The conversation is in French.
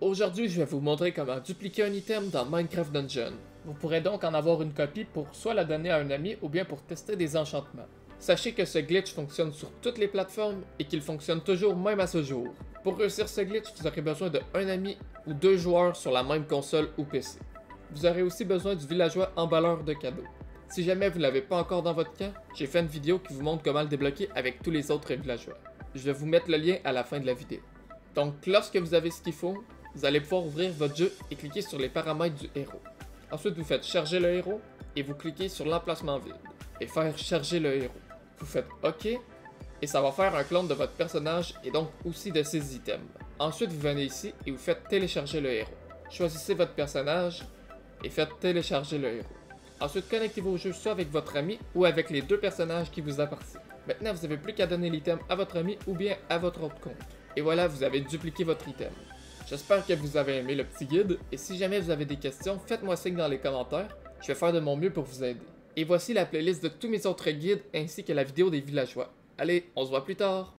Aujourd'hui, je vais vous montrer comment dupliquer un item dans Minecraft Dungeon. Vous pourrez donc en avoir une copie pour soit la donner à un ami ou bien pour tester des enchantements. Sachez que ce glitch fonctionne sur toutes les plateformes et qu'il fonctionne toujours même à ce jour. Pour réussir ce glitch, vous aurez besoin de un ami ou 2 joueurs sur la même console ou PC. Vous aurez aussi besoin du villageois emballeur de cadeaux. Si jamais vous ne l'avez pas encore dans votre camp, j'ai fait une vidéo qui vous montre comment le débloquer avec tous les autres villageois. Je vais vous mettre le lien à la fin de la vidéo. Donc lorsque vous avez ce qu'il faut, vous allez pouvoir ouvrir votre jeu et cliquer sur les paramètres du héros. Ensuite, vous faites charger le héros et vous cliquez sur l'emplacement vide et faire charger le héros. Vous faites OK et ça va faire un clone de votre personnage et donc aussi de ses items. Ensuite, vous venez ici et vous faites télécharger le héros. Choisissez votre personnage et faites télécharger le héros. Ensuite, connectez-vous au jeu soit avec votre ami ou avec les 2 personnages qui vous appartiennent. Maintenant, vous n'avez plus qu'à donner l'item à votre ami ou bien à votre autre compte. Et voilà, vous avez dupliqué votre item. J'espère que vous avez aimé le petit guide, et si jamais vous avez des questions, faites-moi signe dans les commentaires, je vais faire de mon mieux pour vous aider. Et voici la playlist de tous mes autres guides ainsi que la vidéo des villageois. Allez, on se voit plus tard!